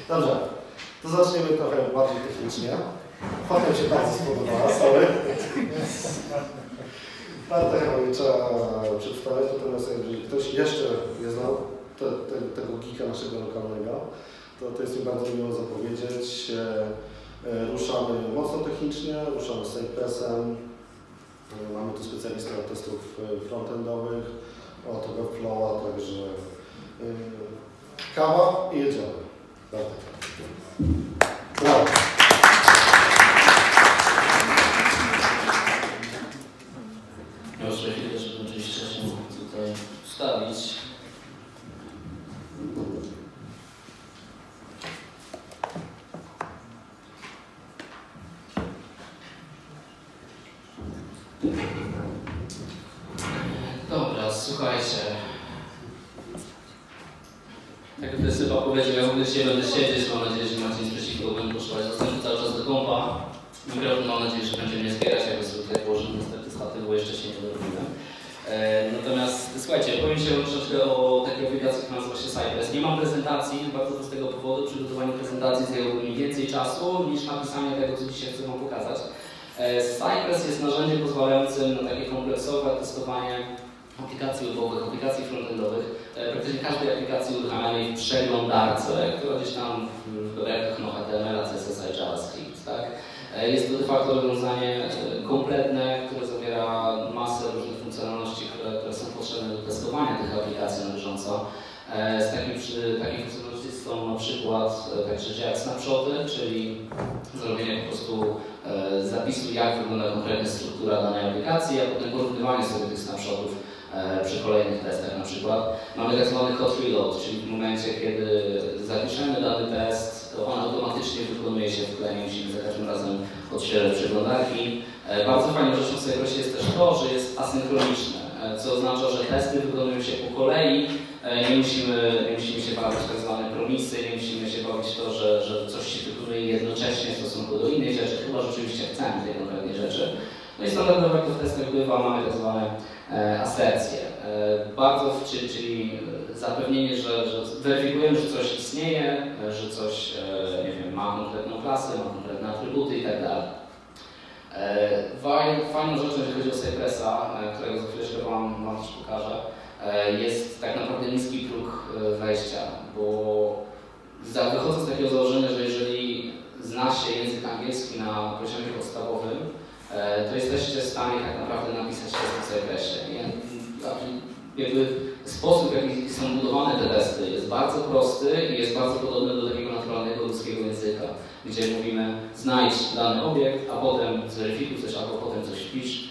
Dobrze, to zaczniemy trochę bardziej technicznie. Potem się bardzo spodobała, sorry. Bartek trzeba przedstawiać, natomiast jeżeli ktoś jeszcze nie znał tego geeka naszego lokalnego, to jest mi bardzo miło zapowiedzieć. Ruszamy mocno technicznie, ruszamy z Cypressem. Mamy tu specjalistę od testów frontendowych, od Webflowa, także kawa i jedziemy. Bartek. Brawo. Ja już chwilę, żeby oczywiście się tutaj wstawić. Dobra, słuchajcie. Tak jak to chyba powiedział, ja w ogóle dzisiaj będę siedzieć, mam nadzieję, że macie nic przeciwko, będę potrzebować zostawić cały czas do kompa. Mikrofon mam nadzieję, że będzie mnie zbierać, jak sobie tutaj położę niestety z chaty, bo jeszcze się nie dorobiłem. Natomiast słuchajcie, powiem się troszeczkę o takiej aplikacji, która nazywa się Cypress. Nie mam prezentacji, bardzo prostego powodu. Przygotowanie prezentacji zajęłoby mi więcej czasu niż napisanie tego, co dzisiaj chcę Wam pokazać. Cypress jest narzędziem pozwalającym na takie kompleksowe testowanie aplikacji webowych, aplikacji frontendowych, praktycznie każdej aplikacji uruchamianej w przeglądarce, która gdzieś tam w rekach HTML, CSS i JavaScript. Tak? Jest to de facto rozwiązanie kompletne, które zawiera masę różnych funkcjonalności, które są potrzebne do testowania tych aplikacji na bieżąco. Z takich funkcjonalności są na przykład takie rzeczy jak snapshoty, czyli zrobienie po prostu zapisu, jak wygląda konkretna struktura danej aplikacji, a potem porównywanie sobie tych snapshotów przy kolejnych testach na przykład. Mamy tak zwany hot reload, czyli w momencie, kiedy zapiszemy dany test, to on automatycznie wykonuje się w tle, nie musimy za każdym razem odświeżać przeglądarki. Bardzo fajną rzeczą w Cypressie jest też to, że jest asynchroniczne, co oznacza, że testy wykonują się po kolei, nie musimy się bawić w tak zwane promisy, nie musimy się bawić w to, że coś się wykonuje jednocześnie w stosunku do innej rzeczy, chyba rzeczywiście chcemy tej konkretnej rzeczy. No i standardowo jak to w testach bywa, mamy tak zwane asercje. Czyli zapewnienie, że weryfikujemy, że coś istnieje, że coś nie wiem, ma konkretną klasę, ma konkretne atrybuty itd. Fajną rzeczą, jeżeli chodzi o Cypressa, którego za chwileczkę Wam też pokażę, jest tak naprawdę niski próg wejścia, bo wychodzę z takiego założenia, że jeżeli zna się język angielski na poziomie podstawowym, to jesteście w stanie tak naprawdę napisać test w Cypressie. Jakby sposób, w jaki są budowane te testy, jest bardzo prosty i jest bardzo podobny do takiego naturalnego ludzkiego języka, gdzie mówimy znajdź dany obiekt, a potem zweryfikuj coś, albo potem coś wpisz,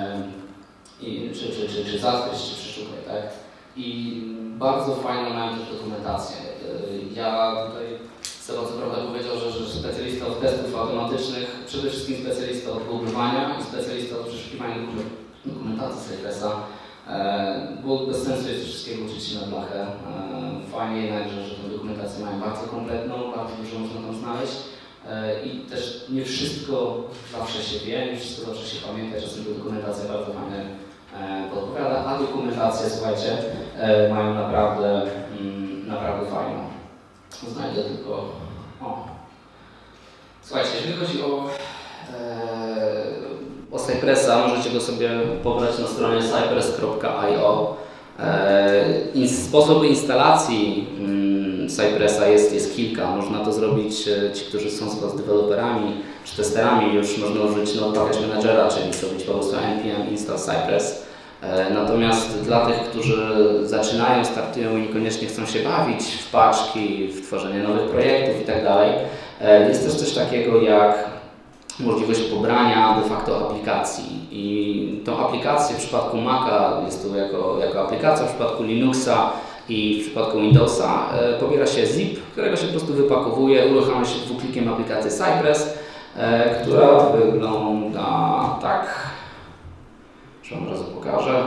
czy zatwierdź, czy przeszukaj, tak? I bardzo fajną mają też dokumentację. Ja tutaj Seba co prawda powiedział, że specjalista od testów automatycznych, przede wszystkim specjalista od googlowania i specjalista od przeszukiwania dokumentacji Cypressa, bo bez sensu jest wszystkiego uczyć się na blachę. Fajnie jednak, że tę dokumentację mają bardzo kompletną, bardzo dużo można tam znaleźć i też nie wszystko zawsze się wie, nie wszystko zawsze się pamięta, czasem dokumentacja bardzo fajnie podpowiada, a dokumentację, słuchajcie, mają naprawdę fajną. Znajdę tylko... O. Słuchajcie, jeżeli chodzi o Cypressa, możecie go sobie pobrać na stronie cypress.io. Sposoby instalacji Cypressa jest kilka. Można to zrobić, ci, którzy są z Was deweloperami czy testerami, już można użyć Package Managera, czyli zrobić po prostu npm install Cypress. Natomiast dla tych, którzy zaczynają, startują i niekoniecznie chcą się bawić w paczki, w tworzenie nowych projektów itd., jest też coś takiego jak możliwość pobrania de facto aplikacji. I tą aplikację w przypadku Maca jest to jako aplikacja, w przypadku Linuxa i w przypadku Windowsa pobiera się zip, którego się po prostu wypakowuje, uruchamia się dwuklikiem aplikację Cypress, która wygląda tak. Już Wam od razu pokażę.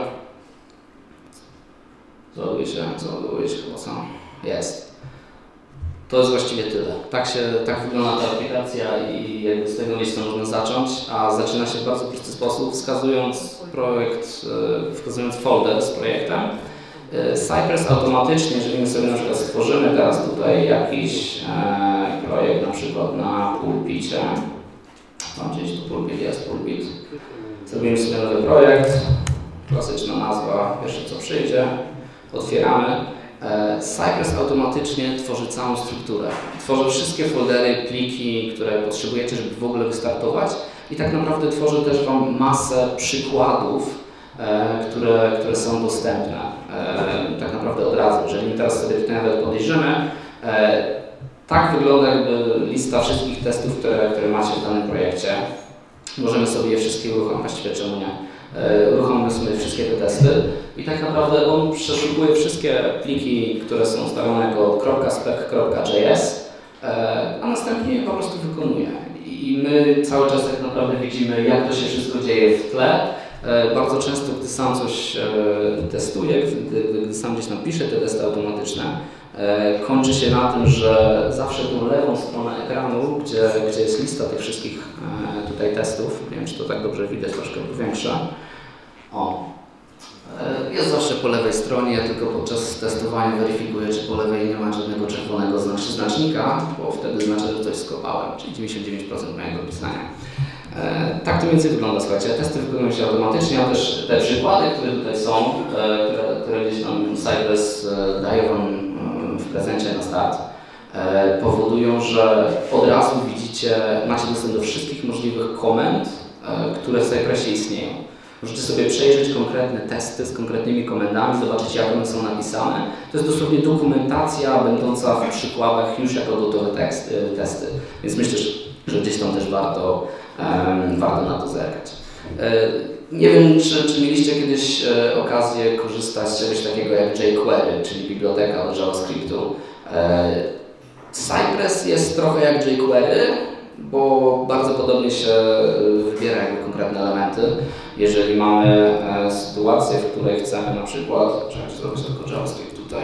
Załaduje się chyba sam. Jest. To jest właściwie tyle. Tak wygląda ta aplikacja i jakby z tego miejsca można zacząć, a zaczyna się w bardzo prosty sposób, wskazując folder z projektem Cypress automatycznie, jeżeli my sobie na przykład stworzymy teraz tutaj jakiś projekt na przykład na pulpicie, tam gdzieś tu pulpit jest, pulpit, zrobimy sobie nowy projekt, klasyczna nazwa, pierwsze co przyjdzie, otwieramy. Cypress automatycznie tworzy całą strukturę. Tworzy wszystkie foldery, pliki, które potrzebujecie, żeby w ogóle wystartować i tak naprawdę tworzy też Wam masę przykładów, które są dostępne tak naprawdę od razu. Jeżeli my teraz sobie tutaj nawet podejrzymy, tak wygląda jakby lista wszystkich testów, które macie w danym projekcie. Możemy sobie je wszystkie uruchomić, właściwie czemu nie? Uruchomimy sobie wszystkie te testy i tak naprawdę on przeszukuje wszystkie pliki, które są ustawione jako .spec.js, a następnie je po prostu wykonuje. I my cały czas tak naprawdę widzimy, jak to się wszystko dzieje w tle. Bardzo często, gdy sam coś testuję, gdy sam gdzieś tam piszę te testy automatyczne, kończy się na tym, że zawsze tą lewą stronę ekranu, gdzie jest lista tych wszystkich tutaj testów, nie wiem, czy to tak dobrze widać, troszkę powiększa. Jest zawsze po lewej stronie, ja tylko podczas testowania weryfikuję, czy po lewej nie ma żadnego czerwonego znacznika, bo wtedy znaczy, że coś skopałem, czyli 99% mojego pisania. Tak to mniej więcej wygląda, słuchajcie, testy wykonują się automatycznie, a też te przykłady, które tutaj są, które gdzieś tam Cypress daje Wam w prezencie na start, powodują, że od razu widzicie, macie dostęp do wszystkich możliwych komend, które w Cypressie istnieją. Możecie sobie przejrzeć konkretne testy z konkretnymi komendami, zobaczyć, jak one są napisane. To jest dosłownie dokumentacja będąca w przykładach już jako gotowe testy. Więc myślę, że gdzieś tam też warto na to zerkać. Nie wiem, czy mieliście kiedyś okazję korzystać z czegoś takiego jak jQuery, czyli biblioteka do JavaScriptu. Cypress jest trochę jak jQuery, bo bardzo podobnie się wybiera jakby konkretne elementy. Jeżeli mamy sytuację, w której chcemy na przykład, zrobić tylko JavaScript tutaj.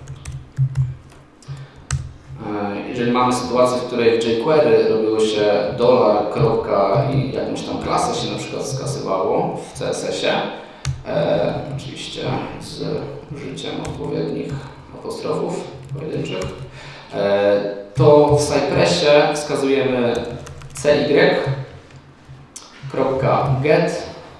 Jeżeli mamy sytuację, w której w jQuery robiło się $, kropka i jakąś tam klasę się na przykład skasywało w CSS-ie, oczywiście z użyciem odpowiednich apostrofów pojedynczych, to w Cypressie wskazujemy cy.get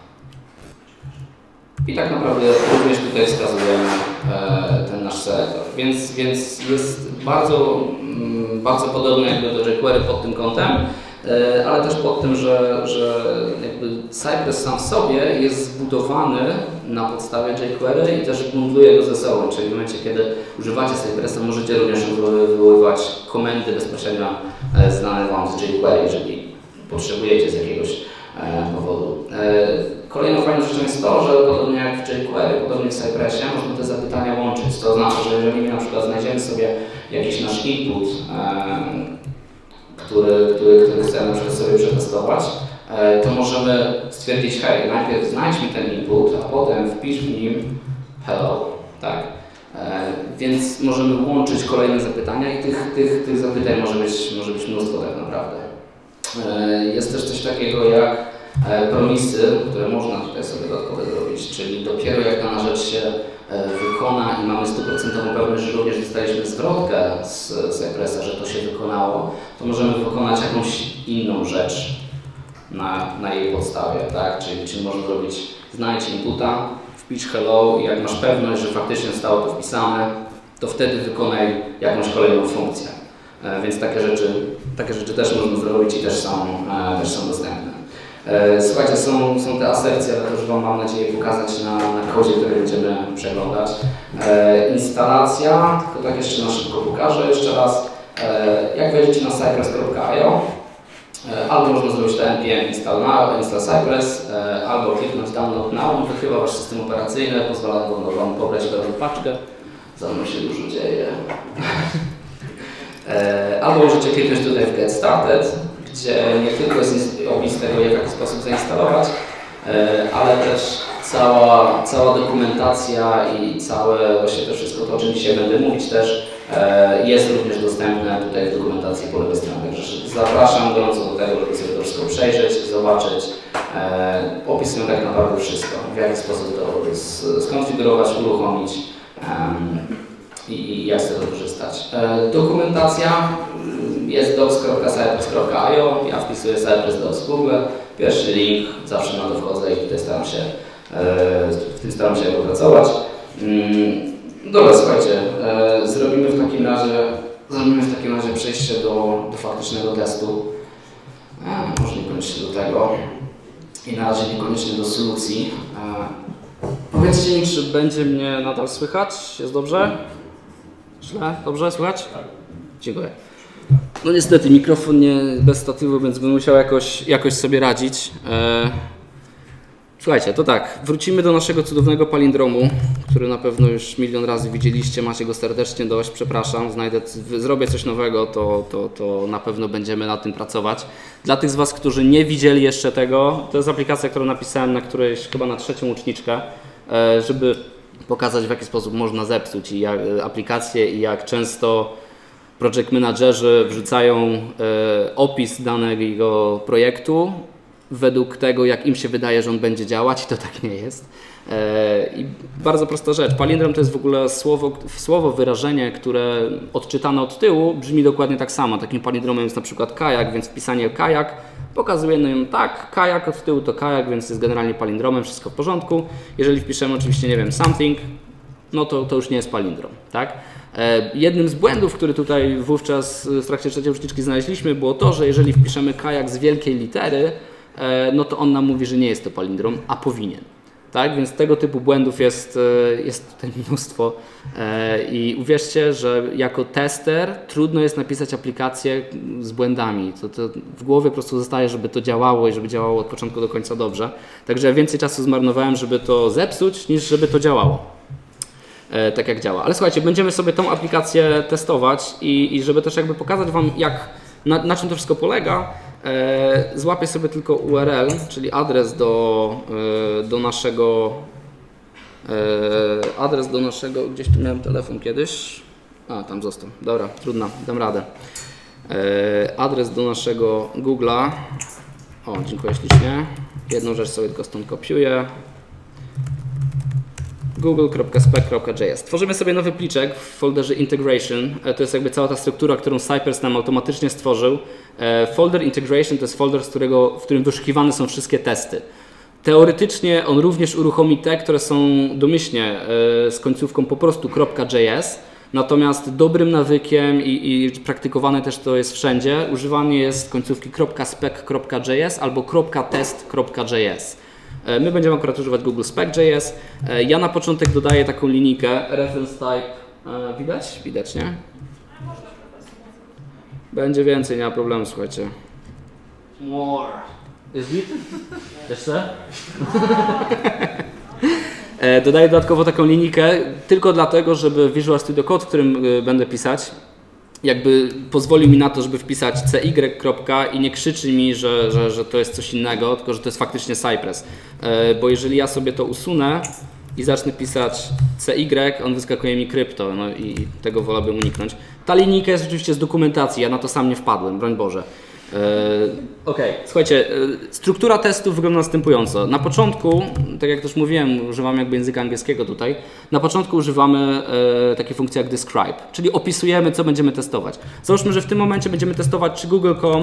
i tak naprawdę również tutaj wskazujemy ten nasz selektor. Więc jest bardzo podobny jakby do jQuery pod tym kątem, ale też pod tym, że jakby Cypress sam w sobie jest zbudowany na podstawie jQuery i też bundluje go ze sobą, czyli w momencie, kiedy używacie Cypressa, możecie również wywoływać komendy bezpośrednio znane Wam z jQuery, jeżeli potrzebujecie z jakiegoś powodu. Kolejną fajną rzeczą jest to, że podobnie jak w jQuery, podobnie w Cypressie, można te zapytania łączyć. To znaczy, że jeżeli my na przykład znajdziemy sobie jakiś nasz input, który chcemy na przykład sobie przetestować, to możemy stwierdzić, hej, najpierw znajdźmy ten input, a potem wpisz w nim hello, tak? Więc możemy łączyć kolejne zapytania i tych zapytań może być mnóstwo tak naprawdę. Jest też coś takiego jak promisy, które można tutaj sobie dodatkowo zrobić, czyli dopiero jak dana rzecz się wykona i mamy 100% pewność, że również dostaliśmy zwrotkę z Cypressa, że to się wykonało, to możemy wykonać jakąś inną rzecz na jej podstawie, tak? Czyli można zrobić znajdź inputa, wpisz hello i jak masz pewność, że faktycznie zostało to wpisane, to wtedy wykonaj jakąś kolejną funkcję. Więc takie rzeczy też można zrobić i też są dostępne. Słuchajcie, są te asercje, ale to już Wam mam nadzieję pokazać na kodzie, który będziemy przeglądać. Instalacja, tylko tak jeszcze na szybko pokażę jeszcze raz. Jak wejdziecie na cypress.io, albo można zrobić to npm install Cypress, albo kliknąć download now, on wykrywa Wasz system operacyjny, pozwala Wam pobrać pewną paczkę. Za mną się dużo dzieje. Albo możecie kliknąć tutaj w Get Started, gdzie nie tylko jest opis tego, w jaki sposób zainstalować, ale też cała dokumentacja i całe właśnie to wszystko, to o czym dzisiaj będę mówić też, jest również dostępne tutaj w dokumentacji po lewej stronie. Także zapraszam gorąco do tego, żeby sobie to wszystko przejrzeć, zobaczyć. Opisują tak naprawdę wszystko, w jaki sposób to skonfigurować, uruchomić i jak z tego korzystać. Dokumentacja jest docs.cypress.io, ja wpisuję Cypress Docs w Google, pierwszy link, zawsze na to wchodzę i tutaj staram się opracować. Dobra, słuchajcie, zrobimy w takim razie przejście do faktycznego testu. Może niekoniecznie do tego i na razie niekoniecznie do solucji. Powiedzcie mi, czy będzie mnie nadal słychać? Jest dobrze? Źle? Dobrze? Słychać? Tak. Dziękuję. No niestety mikrofon nie bez statywu, więc będę musiał jakoś sobie radzić. Słuchajcie, to tak, wrócimy do naszego cudownego palindromu, który na pewno już milion razy widzieliście, macie go serdecznie dość, przepraszam, zrobię coś nowego, to na pewno będziemy nad tym pracować. Dla tych z Was, którzy nie widzieli jeszcze tego, to jest aplikacja, którą napisałem na którejś, chyba na 3. uczniczkę, żeby pokazać, w jaki sposób można zepsuć aplikację i jak często project managerzy wrzucają opis danego projektu według tego, jak im się wydaje, że on będzie działać, i to tak nie jest. I bardzo prosta rzecz. Palindrom to jest w ogóle słowo, wyrażenie, które odczytane od tyłu brzmi dokładnie tak samo. Takim palindromem jest na przykład kajak, więc wpisanie kajak pokazuje nam tak, kajak od tyłu to kajak, więc jest generalnie palindromem, wszystko w porządku. Jeżeli wpiszemy oczywiście, nie wiem, something, no to już nie jest palindrom, tak? Jednym z błędów, który tutaj wówczas w trakcie 3. uczniczki znaleźliśmy, było to, że jeżeli wpiszemy kajak z wielkiej litery, no to on nam mówi, że nie jest to palindrom, a powinien. Tak? Więc tego typu błędów jest tutaj mnóstwo i uwierzcie, że jako tester trudno jest napisać aplikację z błędami. To w głowie po prostu zostaje, żeby to działało i żeby działało od początku do końca dobrze. Także więcej czasu zmarnowałem, żeby to zepsuć, niż żeby to działało. Tak jak działa. Ale słuchajcie, będziemy sobie tą aplikację testować i żeby też jakby pokazać Wam, na czym to wszystko polega, złapię sobie tylko URL, czyli adres do naszego, gdzieś tu miałem telefon kiedyś, tam został, dobra, trudno, dam radę. Adres do naszego Google'a, dziękuję ślicznie, jedną rzecz sobie tylko stąd kopiuję. google.spec.js. Tworzymy sobie nowy pliczek w folderze integration. To jest jakby cała ta struktura, którą Cypress nam automatycznie stworzył. Folder integration to jest folder, w którym wyszukiwane są wszystkie testy. Teoretycznie on również uruchomi te, które są domyślnie z końcówką po prostu .js. Natomiast dobrym nawykiem i praktykowane też to jest wszędzie, używanie jest końcówki .spec.js albo .test.js. My będziemy akurat używać Google Spec.js. Ja na początek dodaję taką linijkę reference type. Widać? Widać, nie? Będzie więcej, nie ma problemu, słuchajcie. More. Jest git? Jeszcze? Dodaję dodatkowo taką linijkę tylko dlatego, żeby Visual Studio Code, w którym będę pisać, jakby pozwolił mi na to, żeby wpisać CY. I nie krzyczy mi, że to jest coś innego, tylko że to jest faktycznie Cypress. Bo jeżeli ja sobie to usunę i zacznę pisać CY, on wyskakuje mi krypto, no i tego wolałbym uniknąć. Ta linijka jest oczywiście z dokumentacji, ja na to sam nie wpadłem, broń Boże. Słuchajcie, struktura testów wygląda następująco. Na początku, tak jak też mówiłem, używamy jakby języka angielskiego tutaj. Na początku używamy takiej funkcji jak describe, czyli opisujemy, co będziemy testować. Załóżmy, że w tym momencie będziemy testować, czy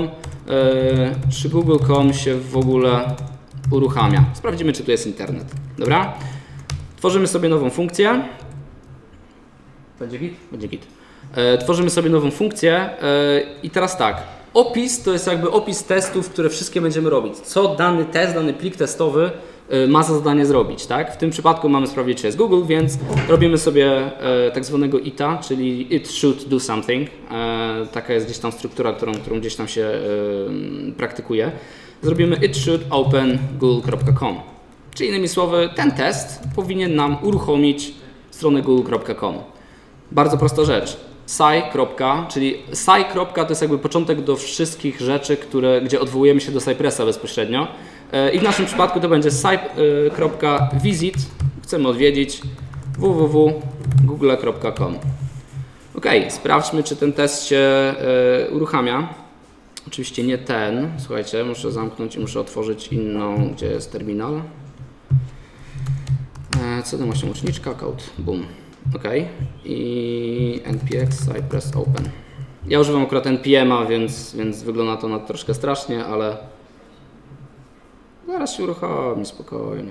Google.com się w ogóle uruchamia. Sprawdzimy, czy tu jest internet. Dobra? Tworzymy sobie nową funkcję. Będzie git? Będzie git. Tworzymy sobie nową funkcję i teraz tak. Opis to jest jakby opis testów, które wszystkie będziemy robić. Co dany test, dany plik testowy ma za zadanie zrobić, tak? W tym przypadku mamy sprawdzić, czy jest Google, więc robimy sobie tak zwanego ita, czyli it should do something. Taka jest gdzieś tam struktura, którą gdzieś tam się praktykuje. Zrobimy it should open google.com. Czyli innymi słowy, ten test powinien nam uruchomić stronę google.com. Bardzo prosta rzecz. Czyli sci. To jest jakby początek do wszystkich rzeczy, gdzie odwołujemy się do Cypressa bezpośrednio. I w naszym przypadku to będzie sci.visit. Chcemy odwiedzić www.google.com. Ok, sprawdźmy, czy ten test się uruchamia. Oczywiście nie ten. Słuchajcie, muszę zamknąć i muszę otworzyć inną, gdzie jest terminal. Co tam właśnie? Uczniczka, code. Boom. OK. I npx cypress open. Ja używam akurat npm-a, więc wygląda to na troszkę strasznie, ale zaraz się uruchomi spokojnie.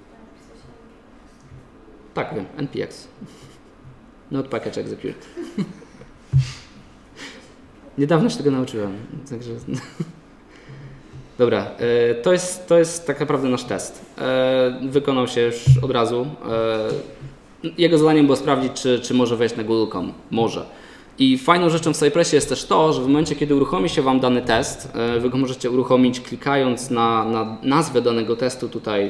Tak, wiem, npx. Not package execute. Niedawno się tego nauczyłem, także... Dobra, to jest tak naprawdę nasz test. Wykonał się już od razu. Jego zadaniem było sprawdzić, czy może wejść na Google.com. Może. I fajną rzeczą w Cypressie jest też to, że w momencie, kiedy uruchomi się Wam dany test, Wy go możecie uruchomić klikając na nazwę danego testu tutaj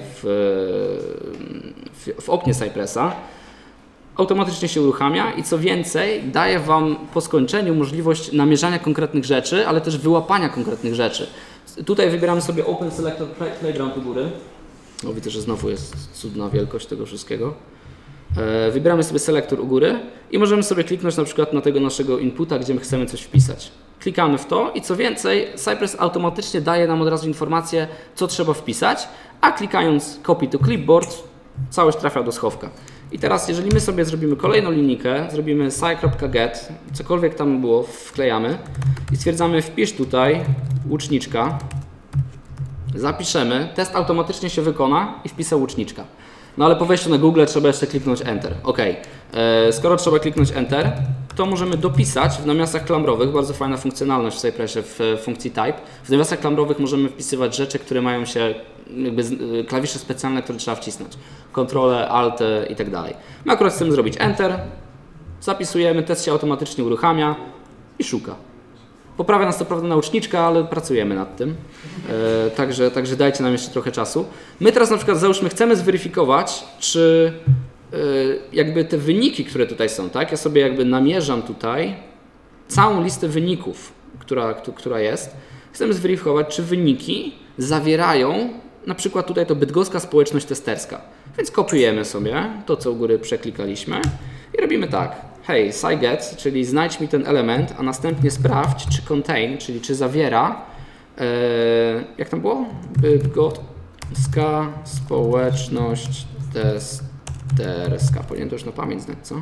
w oknie Cypressa. Automatycznie się uruchamia i co więcej, daje Wam po skończeniu możliwość namierzania konkretnych rzeczy, ale też wyłapania konkretnych rzeczy. Tutaj wybieramy sobie Open Selector Playground u góry. O, widzę, że znowu jest cudna wielkość tego wszystkiego. Wybieramy sobie selektor u góry i możemy sobie kliknąć na przykład na tego naszego inputa, gdzie my chcemy coś wpisać. Klikamy w to i co więcej, Cypress automatycznie daje nam od razu informację, co trzeba wpisać, a klikając Copy to Clipboard, całość trafia do schowka. I teraz, jeżeli my sobie zrobimy kolejną linijkę, zrobimy sci.get, cokolwiek tam było, wklejamy i stwierdzamy, wpisz tutaj łuczniczka, zapiszemy, test automatycznie się wykona i wpisał łuczniczka. No ale po wejściu na Google trzeba jeszcze kliknąć Enter. OK. Skoro trzeba kliknąć Enter, to możemy dopisać w nawiasach klamrowych, bardzo fajna funkcjonalność w Cypressie w funkcji Type. W nawiasach klamrowych możemy wpisywać rzeczy, które mają się jakby klawisze specjalne, które trzeba wcisnąć. Kontrole, Alt i tak dalej. My akurat chcemy zrobić Enter, zapisujemy, test się automatycznie uruchamia i szuka. Poprawia nas to prawda nauczniczka, ale pracujemy nad tym, także dajcie nam jeszcze trochę czasu. My teraz na przykład załóżmy chcemy zweryfikować, czy jakby te wyniki, które tutaj są, tak? Ja sobie jakby namierzam tutaj całą listę wyników, która jest. Chcemy zweryfikować, czy wyniki zawierają na przykład tutaj to bydgoska społeczność testerska. Więc kopiujemy sobie to, co u góry przeklikaliśmy i robimy tak. Hej, sci.get, czyli znajdź mi ten element, a następnie sprawdź, czy contain, czyli czy zawiera, jak tam było? Bydgoska społeczność testerska. Powinien to już na pamięć znać, co?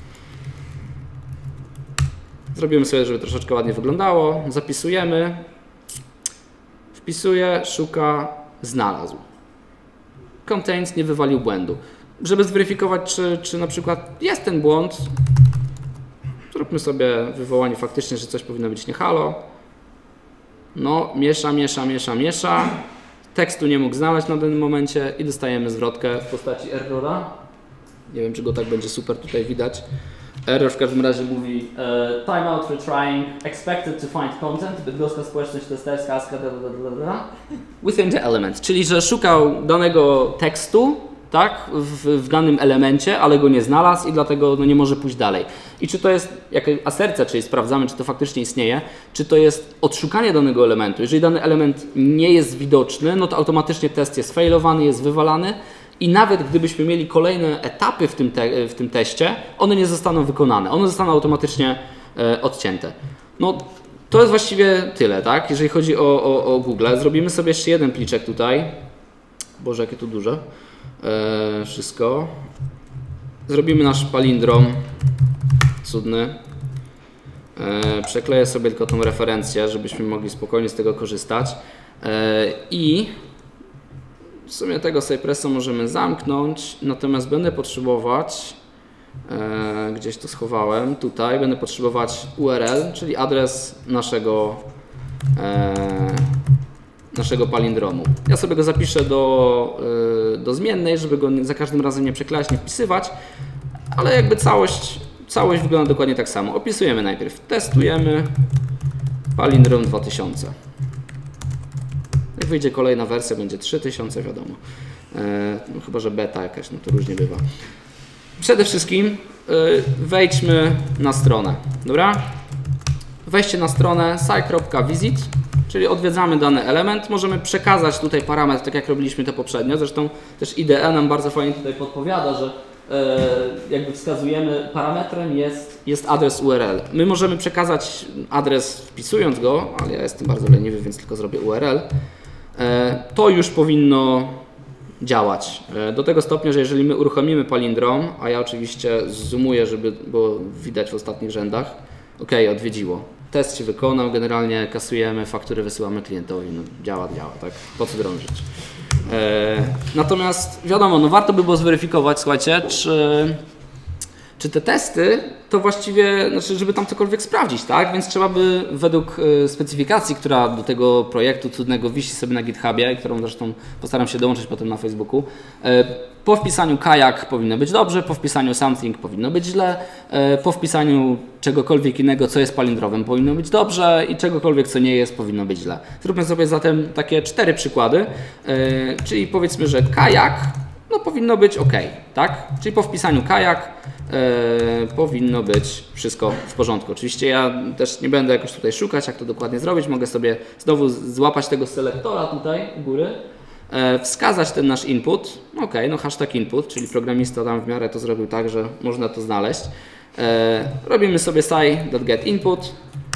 Zrobimy sobie, żeby troszeczkę ładnie wyglądało. Zapisujemy. Wpisuję, szuka, znalazł. Contains nie wywalił błędu. Żeby zweryfikować, czy na przykład jest ten błąd, zróbmy sobie wywołanie faktycznie, że coś powinno być nie halo. No, miesza. Tekstu nie mógł znaleźć na danym momencie i dostajemy zwrotkę w postaci errora. Nie wiem, czy go tak będzie super tutaj widać. Error w każdym razie mówi timeout retrying, expected to find content, bydgoska społeczność testerska, within the element, czyli że szukał danego tekstu, tak, w danym elemencie, ale go nie znalazł i dlatego no, nie może pójść dalej. I czy to jest jakaś asercja, czyli sprawdzamy, czy to faktycznie istnieje, czy to jest odszukanie danego elementu. Jeżeli dany element nie jest widoczny, no to automatycznie test jest failowany, jest wywalany i nawet gdybyśmy mieli kolejne etapy w tym teście, one nie zostaną wykonane, one zostaną automatycznie odcięte. No, to jest właściwie tyle, tak, jeżeli chodzi o Google. Zrobimy sobie jeszcze jeden pliczek tutaj. Boże, jakie tu duże. Wszystko. Zrobimy nasz palindrom cudny. Przekleję sobie tylko tą referencję, żebyśmy mogli spokojnie z tego korzystać. I w sumie tego Cypressa możemy zamknąć, natomiast będę potrzebować, gdzieś to schowałem, tutaj będę potrzebować URL, czyli adres naszego palindromu. Ja sobie go zapiszę do zmiennej, żeby go za każdym razem nie przeklejać, nie wpisywać, ale jakby całość wygląda dokładnie tak samo. Opisujemy najpierw, testujemy palindrom 2000. Jak wyjdzie kolejna wersja, będzie 3000, wiadomo. No, chyba że beta jakaś, no to różnie bywa. Przede wszystkim wejdźmy na stronę, dobra? Wejście na stronę site.visit, czyli odwiedzamy dany element. Możemy przekazać tutaj parametr, tak jak robiliśmy to poprzednio. Zresztą też IDE nam bardzo fajnie tutaj podpowiada, że jakby wskazujemy, parametrem jest adres URL. My możemy przekazać adres wpisując go, ale ja jestem bardzo leniwy, więc tylko zrobię URL. To już powinno działać. Do tego stopnia, że jeżeli my uruchomimy palindrom, a ja oczywiście zoomuję, żeby było widać w ostatnich rzędach, ok, odwiedziło. Test się wykonał, generalnie kasujemy, faktury wysyłamy klientowi, no działa, tak? Po co drążyć? Natomiast wiadomo, no warto by było zweryfikować, słuchajcie, czy te testy to właściwie, znaczy żeby tam cokolwiek sprawdzić, tak? Więc trzeba by według specyfikacji, która do tego projektu cudnego wisi sobie na GitHubie, którą zresztą postaram się dołączyć potem na Facebooku, po wpisaniu kajak powinno być dobrze, po wpisaniu something powinno być źle, po wpisaniu czegokolwiek innego, co jest palindrowem, powinno być dobrze i czegokolwiek, co nie jest, powinno być źle. Zróbmy sobie zatem takie 4 przykłady, czyli powiedzmy, że kajak no powinno być ok, tak? Czyli po wpisaniu kajak powinno być wszystko w porządku. Oczywiście ja też nie będę jakoś tutaj szukać, jak to dokładnie zrobić. Mogę sobie znowu złapać tego selektora tutaj u góry, wskazać ten nasz input. Ok, no hashtag input, czyli programista tam w miarę to zrobił tak, że można to znaleźć. Robimy sobie sci.getInput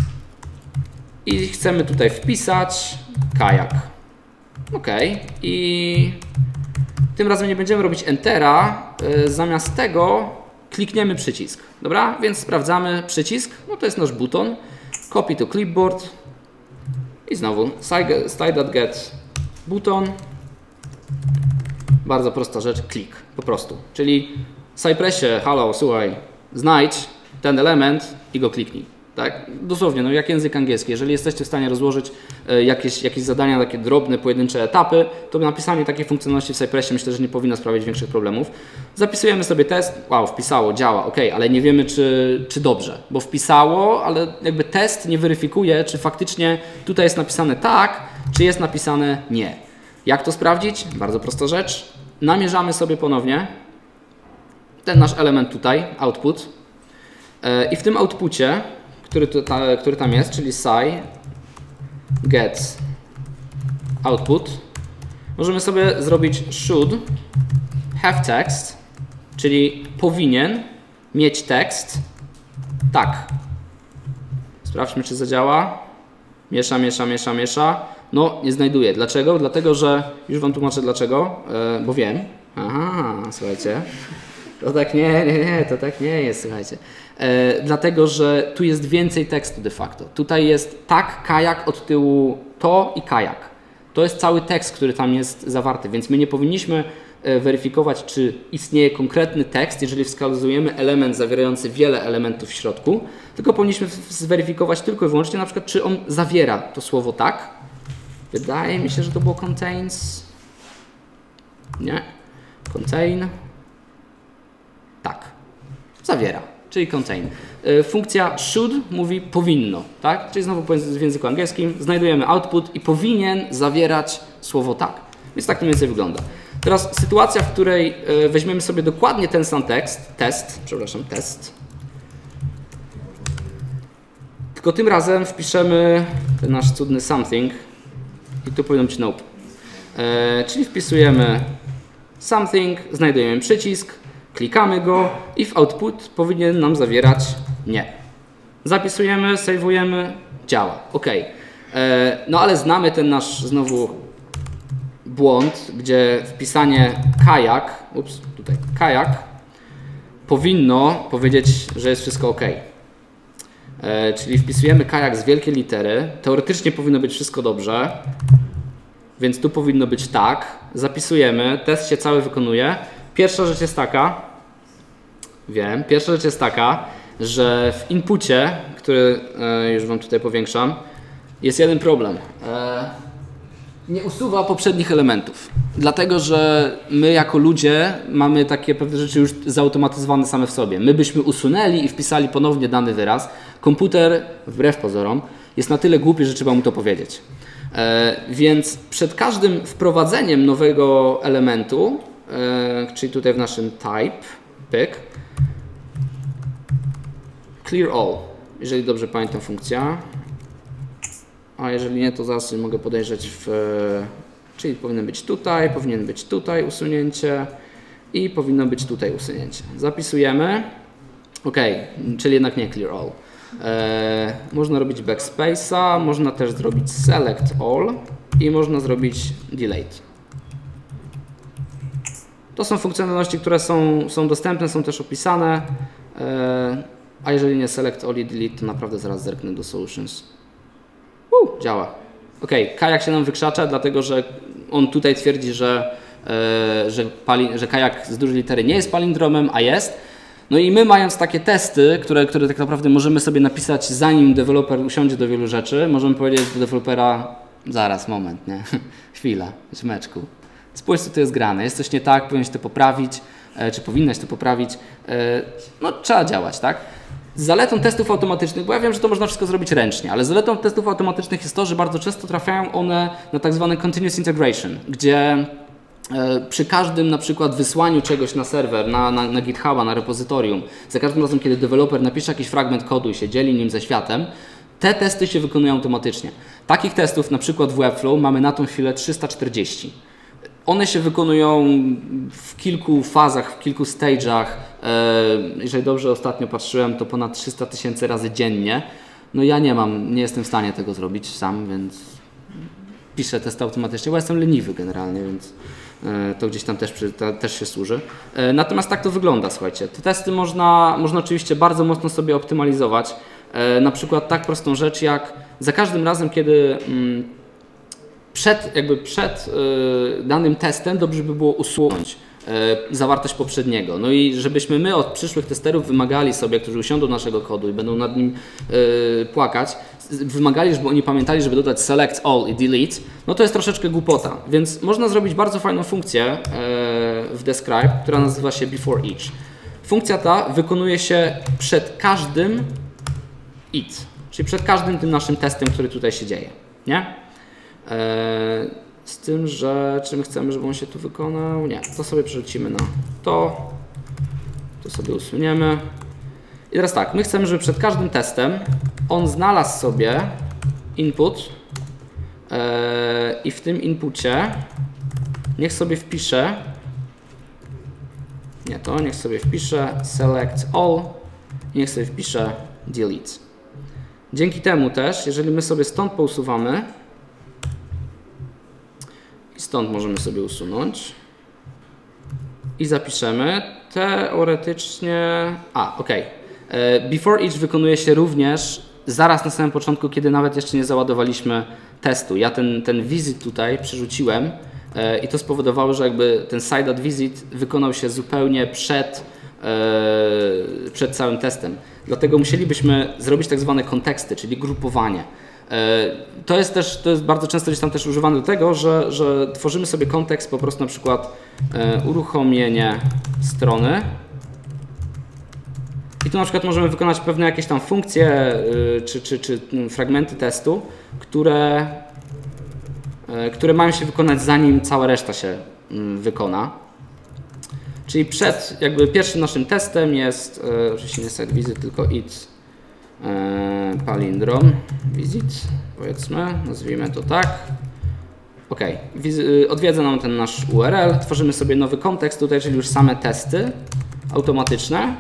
i chcemy tutaj wpisać kajak. Ok, i tym razem nie będziemy robić Entera, zamiast tego klikniemy przycisk. Dobra, więc sprawdzamy przycisk, no to jest nasz buton, copy to clipboard i znowu sci.get buton, bardzo prosta rzecz, klik, po prostu. Czyli w Cypressie, halo, słuchaj, znajdź ten element i go kliknij. Tak, dosłownie, no jak język angielski. Jeżeli jesteście w stanie rozłożyć jakieś zadania, takie drobne, pojedyncze etapy, to napisanie takiej funkcjonalności w Cypressie myślę, że nie powinno sprawiać większych problemów. Zapisujemy sobie test, wow, wpisało, działa, ok, ale nie wiemy, czy dobrze, bo wpisało, ale jakby test nie weryfikuje, czy faktycznie tutaj jest napisane tak, czy jest napisane nie. Jak to sprawdzić? Bardzo prosta rzecz. Namierzamy sobie ponownie ten nasz element tutaj, output, i w tym outpucie, który tam jest, czyli sci.get output, możemy sobie zrobić should have text, czyli powinien mieć tekst tak. Sprawdźmy, czy zadziała. Miesza. No, nie znajduję. Dlaczego? Dlatego, że już Wam tłumaczę dlaczego, bo wiem. Aha, słuchajcie. To tak to tak nie jest, słuchajcie. Dlatego, że tu jest więcej tekstu de facto. Tutaj jest tak, kajak, od tyłu to i kajak. To jest cały tekst, który tam jest zawarty, więc my nie powinniśmy weryfikować, czy istnieje konkretny tekst, jeżeli wskazujemy element zawierający wiele elementów w środku, tylko powinniśmy zweryfikować tylko i wyłącznie na przykład, czy on zawiera to słowo tak. Wydaje mi się, że to było contains. Nie. Contain. Tak. Zawiera. Czyli contain. Funkcja should mówi powinno, tak? Czyli znowu w języku angielskim znajdujemy output i powinien zawierać słowo tak. Więc tak to mniej więcej wygląda. Teraz sytuacja, w której weźmiemy sobie dokładnie ten sam test, tylko tym razem wpiszemy ten nasz cudny something i tu powinno być nope. Czyli wpisujemy something, znajdujemy przycisk, klikamy go i w output powinien nam zawierać nie. Zapisujemy, sejwujemy, działa. OK. No ale znamy ten nasz znowu błąd, gdzie wpisanie kajak, kajak powinno powiedzieć, że jest wszystko OK. Czyli wpisujemy kajak z wielkiej litery, teoretycznie powinno być wszystko dobrze, więc tu powinno być tak, zapisujemy, test się cały wykonuje. Pierwsza rzecz jest taka, że w inpucie, który już Wam tutaj powiększam, jest jeden problem. Nie usuwa poprzednich elementów, dlatego że my jako ludzie mamy takie pewne rzeczy już zautomatyzowane same w sobie. My byśmy usunęli i wpisali ponownie dany wyraz. Komputer, wbrew pozorom, jest na tyle głupi, że trzeba mu to powiedzieć. Więc przed każdym wprowadzeniem nowego elementu, czyli tutaj w naszym type, pyk, clear all, jeżeli dobrze pamiętam funkcja. A jeżeli nie, to zaraz mogę podejrzeć czyli powinien być tutaj usunięcie i powinno być tutaj usunięcie. Zapisujemy. OK, czyli jednak nie clear all. Można robić backspace'a, można też zrobić select all i można zrobić delete. To są funkcjonalności, które są dostępne, są też opisane, a jeżeli nie select all i delete, to naprawdę zaraz zerknę do solutions. Działa. Ok, kajak się nam wykrzacza, dlatego że on tutaj twierdzi, że kajak z dużej litery nie jest palindromem, a jest. No i my, mając takie testy, które tak naprawdę możemy sobie napisać, zanim deweloper usiądzie do wielu rzeczy, możemy powiedzieć do dewelopera: zaraz, moment, nie? Chwila, ziomeczku. Spójrz, co tu jest grane. Jest coś nie tak, powinieneś to poprawić, czy powinnaś to poprawić. No, trzeba działać, tak? Zaletą testów automatycznych, bo ja wiem, że to można wszystko zrobić ręcznie, ale zaletą testów automatycznych jest to, że bardzo często trafiają one na tak zwany continuous integration, gdzie przy każdym na przykład wysłaniu czegoś na serwer, na GitHuba, na repozytorium, za każdym razem, kiedy deweloper napisze jakiś fragment kodu i się dzieli nim ze światem, te testy się wykonują automatycznie. Takich testów na przykład w Webflow mamy na tą chwilę 340. One się wykonują w kilku fazach, w kilku stage'ach. Jeżeli dobrze ostatnio patrzyłem, to ponad 300 000 razy dziennie. No ja nie jestem w stanie tego zrobić sam, więc piszę testy automatycznie, bo jestem leniwy generalnie, więc to gdzieś tam też się służy. Natomiast tak to wygląda, słuchajcie. Te testy można oczywiście bardzo mocno sobie optymalizować. Na przykład tak prostą rzecz jak za każdym razem, kiedy przed danym testem dobrze by było usunąć zawartość poprzedniego. No i żebyśmy my od przyszłych testerów wymagali sobie, którzy usiądą do naszego kodu i będą nad nim płakać, wymagali, żeby oni pamiętali, żeby dodać select all i delete, no to jest troszeczkę głupota. Więc można zrobić bardzo fajną funkcję w Describe, która nazywa się before each. Funkcja ta wykonuje się przed każdym it, czyli przed każdym tym naszym testem, który tutaj się dzieje, nie? Z tym, że czy my chcemy, żeby on się tu wykonał? Nie, to sobie przerzucimy na to sobie usuniemy. I teraz tak, my chcemy, żeby przed każdym testem on znalazł sobie input i w tym inpucie niech sobie wpisze, niech sobie wpisze select all i niech sobie wpisze delete. Dzięki temu też, jeżeli my sobie stąd pousuwamy, i stąd możemy sobie usunąć i zapiszemy teoretycznie, before each wykonuje się również zaraz na samym początku, kiedy nawet jeszcze nie załadowaliśmy testu. Ja ten visit tutaj przerzuciłem i to spowodowało, że jakby ten site.visit wykonał się zupełnie przed całym testem. Dlatego musielibyśmy zrobić tak zwane konteksty, czyli grupowanie. To jest bardzo często gdzieś tam też używane do tego, że tworzymy sobie kontekst po prostu na przykład uruchomienie strony i tu na przykład możemy wykonać pewne jakieś tam funkcje czy fragmenty testu, które mają się wykonać zanim cała reszta się wykona. Czyli przed jakby pierwszym naszym testem jest oczywiście nie site visit, tylko it palindrom visit, powiedzmy, nazwijmy to tak. Ok, odwiedza nam ten nasz URL, tworzymy sobie nowy kontekst tutaj, czyli już same testy automatyczne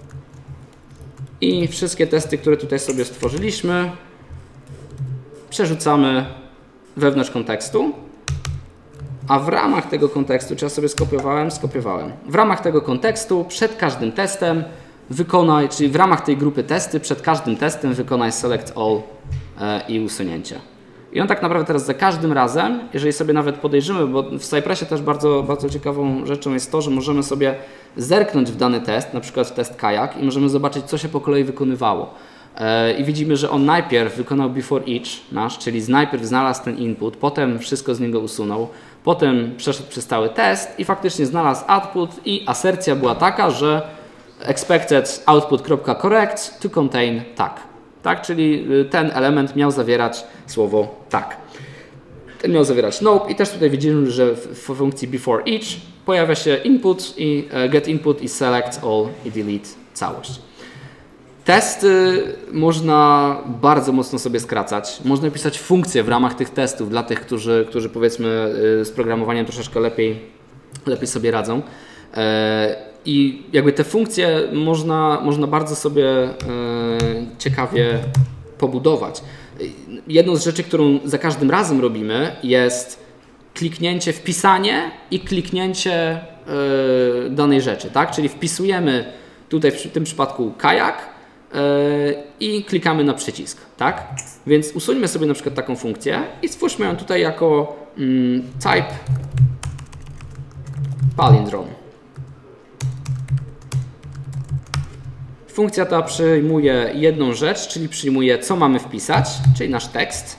i wszystkie testy, które tutaj sobie stworzyliśmy, przerzucamy wewnątrz kontekstu, a w ramach tego kontekstu, czy ja sobie skopiowałem, w ramach tego kontekstu przed każdym testem wykonaj, czyli w ramach tej grupy testy, przed każdym testem wykonaj select all i usunięcie. I on tak naprawdę teraz za każdym razem, jeżeli sobie nawet podejrzymy, bo w Cypressie też bardzo, bardzo ciekawą rzeczą jest to, że możemy sobie zerknąć w dany test, na przykład w test kajak i możemy zobaczyć, co się po kolei wykonywało. I widzimy, że on najpierw wykonał before each nasz, czyli najpierw znalazł ten input, potem wszystko z niego usunął, potem przeszedł przez cały test i faktycznie znalazł output i asercja była taka, że expected output.correct to contain tak. Tak, czyli ten element miał zawierać słowo tak. Ten miał zawierać nope i też tutaj widzimy, że w funkcji before each pojawia się input i get input i select all i delete całość. Testy można bardzo mocno sobie skracać. Można pisać funkcje w ramach tych testów dla tych, którzy powiedzmy z programowaniem troszeczkę lepiej sobie radzą. I jakby te funkcje można bardzo sobie ciekawie pobudować. Jedną z rzeczy, którą za każdym razem robimy, jest kliknięcie, wpisanie i kliknięcie danej rzeczy, tak? Czyli wpisujemy tutaj w tym przypadku kajak i klikamy na przycisk, tak? Więc usuńmy sobie na przykład taką funkcję i stwórzmy ją tutaj jako type palindrome. Funkcja ta przyjmuje jedną rzecz, czyli przyjmuje, co mamy wpisać, czyli nasz tekst.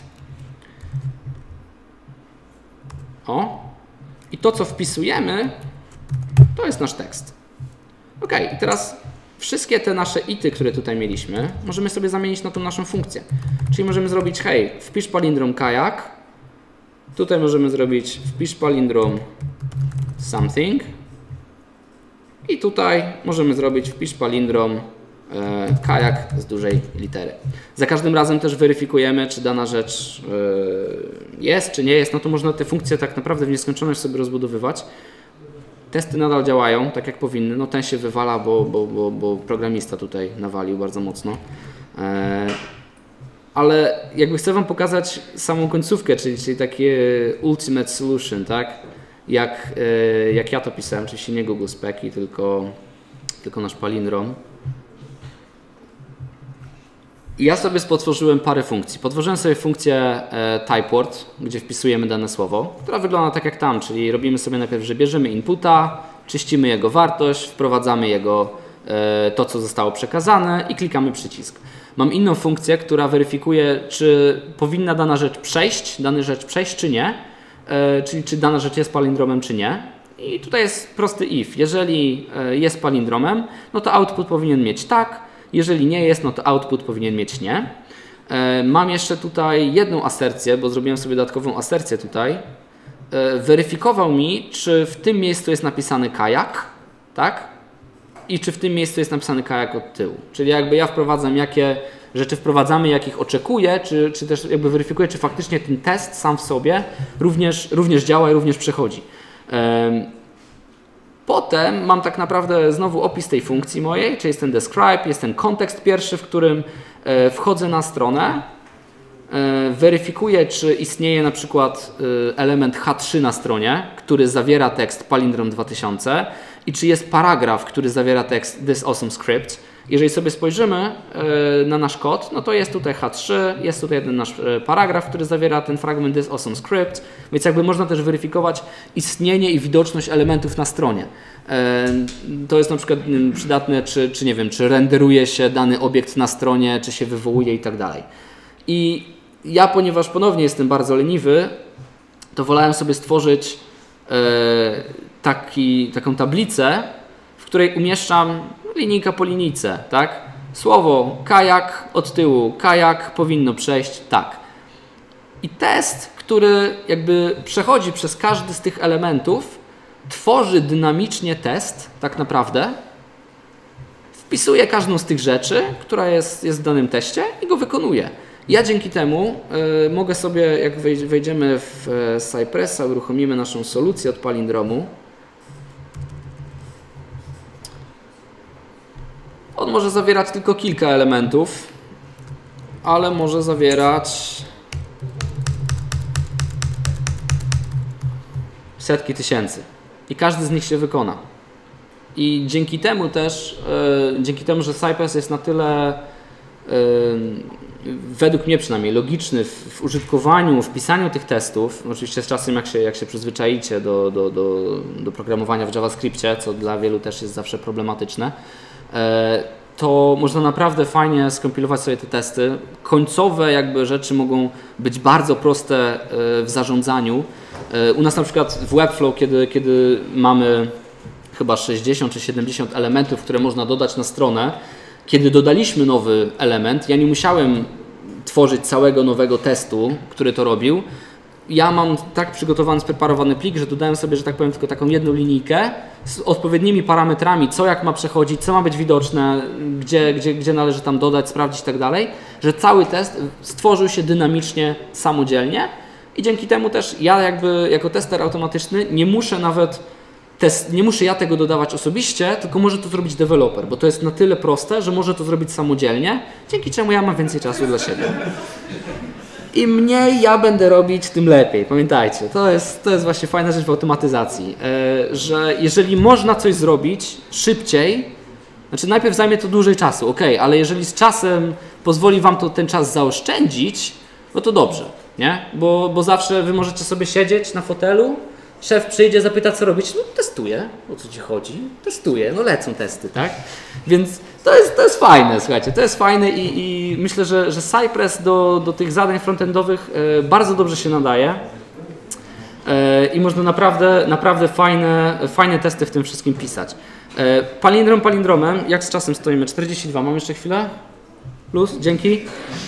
O. I to, co wpisujemy, to jest nasz tekst. Ok, i teraz wszystkie te nasze ity, które tutaj mieliśmy, możemy sobie zamienić na tą naszą funkcję. Czyli możemy zrobić, hej, wpisz palindrom kajak. Tutaj możemy zrobić wpisz palindrom something. I tutaj możemy zrobić wpisz palindrom kajak z dużej litery. Za każdym razem też weryfikujemy, czy dana rzecz jest, czy nie jest. No to można te funkcje tak naprawdę w nieskończoność sobie rozbudowywać. Testy nadal działają tak jak powinny. No ten się wywala, bo programista tutaj nawalił bardzo mocno. Ale jakby chcę Wam pokazać samą końcówkę, czyli takie ultimate solution, tak? Jak ja to pisałem, oczywiście nie Google Speki, tylko nasz palindrom. I ja sobie potworzyłem parę funkcji. Potworzyłem sobie funkcję typeword, gdzie wpisujemy dane słowo, która wygląda tak jak tam, czyli robimy sobie najpierw, że bierzemy inputa, czyścimy jego wartość, wprowadzamy to, co zostało przekazane i klikamy przycisk. Mam inną funkcję, która weryfikuje, czy powinna dana rzecz przejść, czy nie, czyli czy dana rzecz jest palindromem, czy nie. I tutaj jest prosty if. Jeżeli jest palindromem, no to output powinien mieć tak. Jeżeli nie jest, no to output powinien mieć nie. Mam jeszcze tutaj jedną asercję, bo zrobiłem sobie dodatkową asercję tutaj. Weryfikował mi, czy w tym miejscu jest napisany kajak, tak? I czy w tym miejscu jest napisany kajak od tyłu. Czyli jakby ja wprowadzam, jakie rzeczy wprowadzamy, jakich oczekuję, czy też jakby weryfikuję, czy faktycznie ten test sam w sobie również działa i również przechodzi. Potem mam tak naprawdę znowu opis tej funkcji mojej, czyli jest ten describe, jest ten kontekst pierwszy, w którym wchodzę na stronę, weryfikuję, czy istnieje na przykład element H3 na stronie, który zawiera tekst palindrom 2000 i czy jest paragraf, który zawiera tekst this awesome script. Jeżeli sobie spojrzymy na nasz kod, no to jest tutaj H3, jest tutaj jeden nasz paragraf, który zawiera ten fragment this awesome script, więc jakby można też weryfikować istnienie i widoczność elementów na stronie. To jest na przykład przydatne, czy nie wiem, czy renderuje się dany obiekt na stronie, czy się wywołuje i tak dalej. I ja, ponieważ ponownie jestem bardzo leniwy, to wolałem sobie stworzyć taką tablicę, w której umieszczam linijka po linijce, tak? Słowo kajak od tyłu, kajak powinno przejść, tak. I test, który jakby przechodzi przez każdy z tych elementów, tworzy dynamicznie test, tak naprawdę, wpisuje każdą z tych rzeczy, która jest w danym teście i go wykonuje. Ja dzięki temu mogę sobie, jak wejdziemy w Cypressa, uruchomimy naszą solucję od palindromu. On może zawierać tylko kilka elementów, ale może zawierać setki tysięcy. I każdy z nich się wykona. I dzięki temu też, że Cypress jest na tyle, według mnie przynajmniej, logiczny w użytkowaniu, w pisaniu tych testów, oczywiście z czasem jak się przyzwyczaicie do programowania w JavaScriptie, co dla wielu też jest zawsze problematyczne, to można naprawdę fajnie skompilować sobie te testy. Końcowe jakby rzeczy mogą być bardzo proste w zarządzaniu. U nas na przykład w Webflow, kiedy mamy chyba 60 czy 70 elementów, które można dodać na stronę, kiedy dodaliśmy nowy element, ja nie musiałem tworzyć całego nowego testu, który to robił. Ja mam tak przygotowany, spreparowany plik, że dodałem sobie, że tak powiem, tylko taką jedną linijkę z odpowiednimi parametrami, co jak ma przechodzić, co ma być widoczne, gdzie należy tam dodać, sprawdzić i tak dalej, że cały test stworzył się dynamicznie, samodzielnie i dzięki temu też ja jakby jako tester automatyczny nie muszę ja tego dodawać osobiście, tylko może to zrobić deweloper, bo to jest na tyle proste, że może to zrobić samodzielnie, dzięki czemu ja mam więcej czasu dla siebie. Im mniej ja będę robić, tym lepiej. Pamiętajcie, to jest właśnie fajna rzecz w automatyzacji, że jeżeli można coś zrobić szybciej, znaczy najpierw zajmie to dłużej czasu, ok, ale jeżeli z czasem pozwoli wam to ten czas zaoszczędzić, no to dobrze, nie? Bo zawsze wy możecie sobie siedzieć na fotelu, szef przyjdzie, zapyta co robić, no testuję, o co ci chodzi, testuję, no lecą testy, tak? Więc to jest fajne, słuchajcie, to jest fajne i myślę, że Cypress do tych zadań frontendowych bardzo dobrze się nadaje i można naprawdę fajne testy w tym wszystkim pisać. Palindromem, jak z czasem stoimy? 42, mam jeszcze chwilę? Plus, dzięki.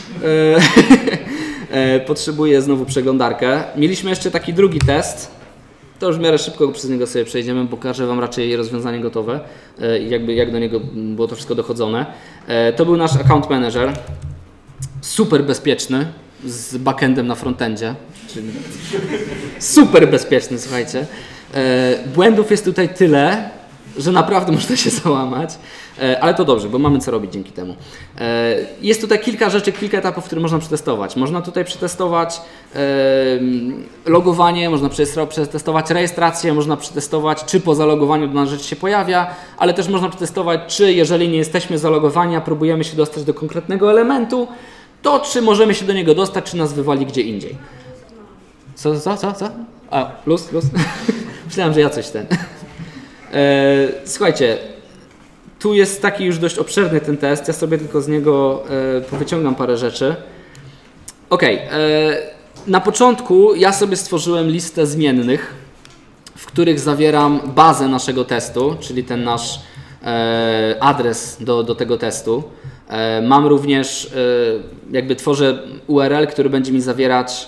Potrzebuję znowu przeglądarkę. Mieliśmy jeszcze taki drugi test. To już w miarę szybko przez niego sobie przejdziemy, pokażę wam raczej rozwiązanie gotowe i jakby jak do niego było to wszystko dochodzone. To był nasz account manager. Super bezpieczny, z backendem na frontendzie. Czyli super bezpieczny, słuchajcie. Błędów jest tutaj tyle, że naprawdę można się załamać, ale to dobrze, bo mamy co robić dzięki temu. Jest tutaj kilka rzeczy, kilka etapów, które można przetestować. Można tutaj przetestować logowanie, można przetestować rejestrację, można przetestować, czy po zalogowaniu dana rzecz się pojawia, ale też można przetestować, czy jeżeli nie jesteśmy zalogowani, a próbujemy się dostać do konkretnego elementu, to czy możemy się do niego dostać, czy nas wywali gdzie indziej. Co? A, plus? Myślałem, że ja coś ten... Słuchajcie, tu jest taki już dość obszerny ten test, ja sobie tylko z niego powyciągam parę rzeczy. Na początku ja sobie stworzyłem listę zmiennych, w których zawieram bazę naszego testu, czyli ten nasz adres do tego testu. Mam również, jakby tworzę URL, który będzie mi zawierać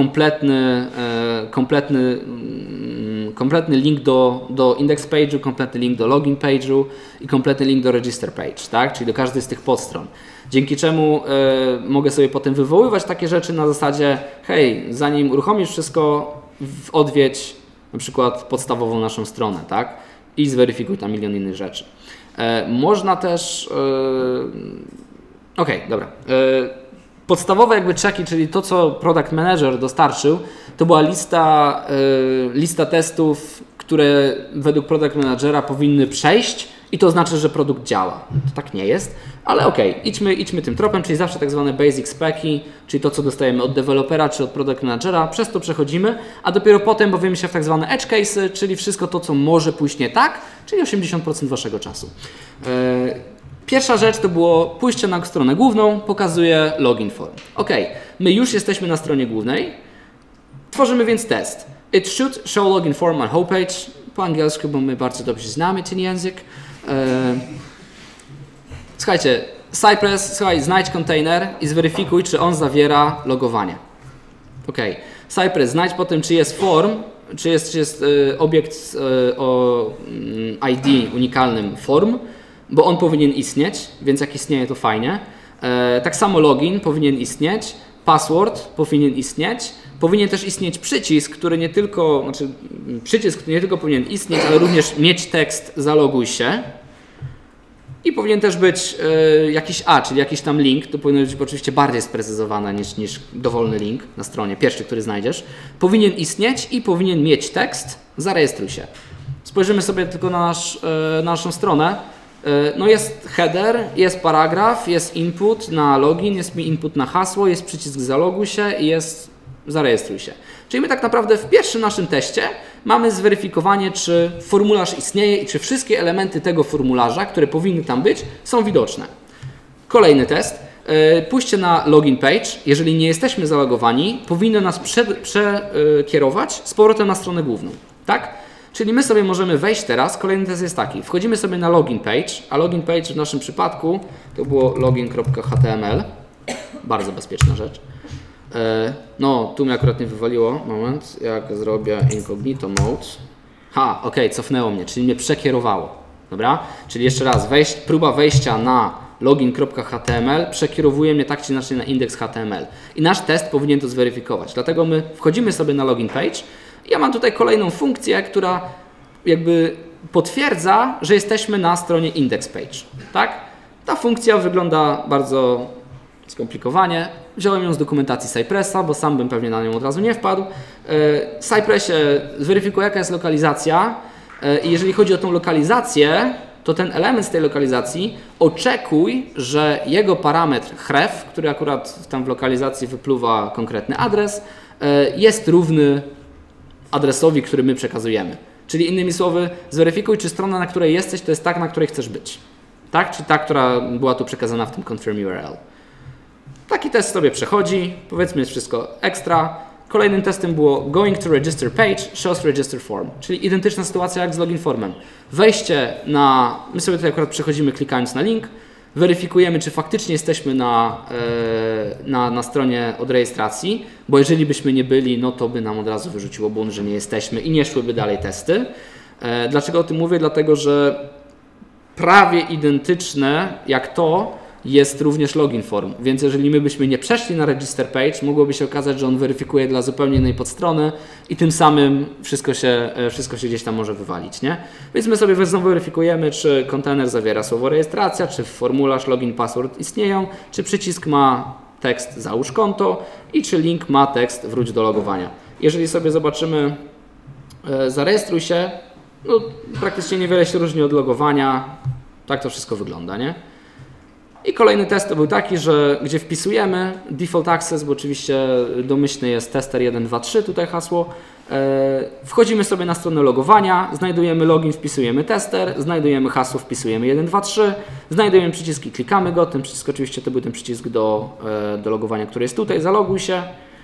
kompletny link do index page'u, kompletny link do login page'u i kompletny link do register page, tak? Czyli do każdej z tych podstron. Dzięki czemu mogę sobie potem wywoływać takie rzeczy na zasadzie hej, zanim uruchomisz wszystko, odwiedź na przykład podstawową naszą stronę, tak? I zweryfikuj tam milion innych rzeczy. Można też... dobra. Podstawowe jakby checki, czyli to, co Product Manager dostarczył, to była lista testów, które według Product Managera powinny przejść i to znaczy, że produkt działa. To tak nie jest, ale idźmy tym tropem, czyli zawsze tak zwane basic speci, czyli to, co dostajemy od dewelopera czy od Product Managera, przez to przechodzimy, a dopiero potem bawimy się w tak zwane edge case'y, czyli wszystko to, co może pójść nie tak, czyli 80% waszego czasu. Pierwsza rzecz to było pójście na stronę główną, pokazuje login form. My już jesteśmy na stronie głównej, tworzymy więc test. It should show login form on homepage. Po angielsku, bo my bardzo dobrze znamy ten język. Słuchajcie, Cypress, znajdź kontener i zweryfikuj, czy on zawiera logowanie. Cypress, znajdź potem, czy jest form, czy jest obiekt o ID unikalnym form, bo on powinien istnieć, więc jak istnieje, to fajnie. Tak samo login powinien istnieć, password powinien istnieć, powinien też istnieć przycisk, który nie tylko powinien istnieć, ale również mieć tekst zaloguj się. I powinien też być jakiś czyli jakiś tam link, to powinno być oczywiście bardziej sprecyzowane niż dowolny link na stronie, pierwszy, który znajdziesz. Powinien istnieć i powinien mieć tekst, zarejestruj się. Spojrzymy sobie tylko na naszą stronę. No jest header, jest paragraf, jest input na login, jest mi input na hasło, jest przycisk zaloguj się i jest zarejestruj się. Czyli my tak naprawdę w pierwszym naszym teście mamy zweryfikowanie, czy formularz istnieje i czy wszystkie elementy tego formularza, które powinny tam być, są widoczne. Kolejny test. Pójście na login page, jeżeli nie jesteśmy zalogowani, powinno nas przekierować z powrotem na stronę główną. Tak? Czyli my sobie możemy wejść teraz, kolejny test jest taki, wchodzimy sobie na login page, a login page w naszym przypadku to było login.html, bardzo bezpieczna rzecz. No, tu mnie akurat nie wywaliło, moment, jak zrobię incognito mode. Cofnęło mnie, czyli mnie przekierowało, dobra? Czyli jeszcze raz, próba wejścia na login.html przekierowuje mnie tak czy inaczej na index.html i nasz test powinien to zweryfikować, dlatego my wchodzimy sobie na login page. Ja mam tutaj kolejną funkcję, która jakby potwierdza, że jesteśmy na stronie index page. Tak? Ta funkcja wygląda bardzo skomplikowanie. Wziąłem ją z dokumentacji Cypressa, bo sam bym pewnie na nią od razu nie wpadł. W Cypressie zweryfikuję, jaka jest lokalizacja i jeżeli chodzi o tą lokalizację, to ten element z tej lokalizacji oczekuj, że jego parametr href, który akurat tam w lokalizacji wypluwa konkretny adres, jest równy adresowi, który my przekazujemy. Czyli innymi słowy, zweryfikuj, czy strona, na której jesteś, to jest ta, na której chcesz być. Tak? Czy ta, która była tu przekazana w tym confirm URL. Taki test sobie przechodzi, powiedzmy jest wszystko ekstra. Kolejnym testem było going to register page shows register form, czyli identyczna sytuacja jak z login formem. Wejście na, my sobie tutaj akurat przechodzimy klikając na link, weryfikujemy, czy faktycznie jesteśmy na stronie od rejestracji, bo jeżeli byśmy nie byli, no to by nam od razu wyrzuciło błąd, że nie jesteśmy i nie szłyby dalej testy. Dlaczego o tym mówię? Dlatego, że prawie identyczne jak to jest również login form, więc jeżeli my byśmy nie przeszli na register page, mogłoby się okazać, że on weryfikuje dla zupełnie innej podstrony i tym samym wszystko się gdzieś tam może wywalić, nie? Więc my sobie znowu weryfikujemy, czy kontener zawiera słowo rejestracja, czy formularz login password istnieją, czy przycisk ma tekst załóż konto i czy link ma tekst wróć do logowania. Jeżeli sobie zobaczymy zarejestruj się, no praktycznie niewiele się różni od logowania, tak to wszystko wygląda, nie? I kolejny test to był taki, że gdzie wpisujemy default access, bo oczywiście domyślny jest tester 1, 2, 3, tutaj hasło. Wchodzimy sobie na stronę logowania, znajdujemy login, wpisujemy tester, znajdujemy hasło, wpisujemy 1, 2, 3, znajdujemy przycisk i klikamy go. Ten przycisk oczywiście to był ten przycisk do logowania, który jest tutaj, zaloguj się.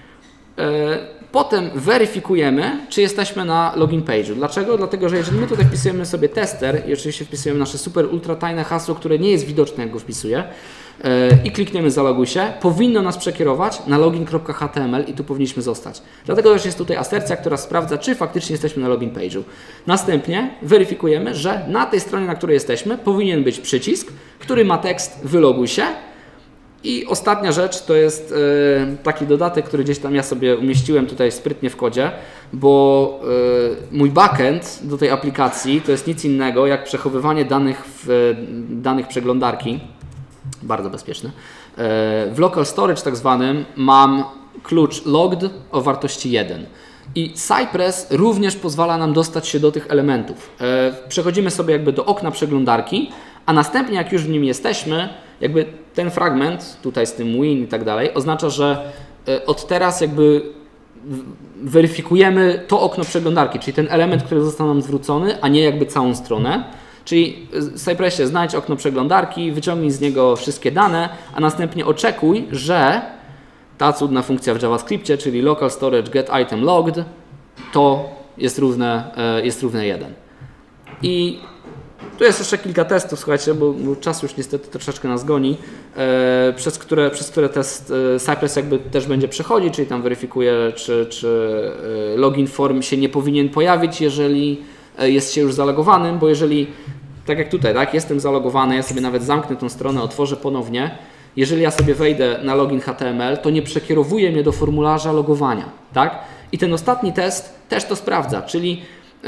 Potem weryfikujemy, czy jesteśmy na login page'u. Dlaczego? Dlatego, że jeżeli my tutaj wpisujemy sobie tester i oczywiście wpisujemy nasze super ultra tajne hasło, które nie jest widoczne, jak go wpisuję i klikniemy zaloguj się, powinno nas przekierować na login.html i tu powinniśmy zostać. Dlatego też jest tutaj asercja, która sprawdza, czy faktycznie jesteśmy na login page'u. Następnie weryfikujemy, że na tej stronie, na której jesteśmy, powinien być przycisk, który ma tekst wyloguj się. I ostatnia rzecz to jest taki dodatek, który gdzieś tam ja sobie umieściłem tutaj sprytnie w kodzie, bo mój backend do tej aplikacji to jest nic innego jak przechowywanie danych przeglądarki, bardzo bezpieczne. W local storage tak zwanym mam klucz logged o wartości 1. I Cypress również pozwala nam dostać się do tych elementów. Przechodzimy sobie jakby do okna przeglądarki, a następnie jak już w nim jesteśmy, jakby ten fragment tutaj z tym win i tak dalej oznacza, że od teraz jakby weryfikujemy to okno przeglądarki, czyli ten element, który został nam zwrócony, a nie jakby całą stronę. Czyli w Cypressie znajdź okno przeglądarki, wyciągnij z niego wszystkie dane, a następnie oczekuj, że ta cudna funkcja w JavaScriptie, czyli local storage get item logged, to jest równe 1. I tu jest jeszcze kilka testów, słuchajcie, bo czas już niestety troszeczkę nas goni, przez które test Cypress jakby też będzie przechodzić, czyli tam weryfikuje, czy login form się nie powinien pojawić, jeżeli jest się już zalogowanym, bo jeżeli, tak jak tutaj, tak, jestem zalogowany, ja sobie nawet zamknę tą stronę, otworzę ponownie, jeżeli ja sobie wejdę na login HTML, to nie przekierowuje mnie do formularza logowania, tak? I ten ostatni test też to sprawdza, czyli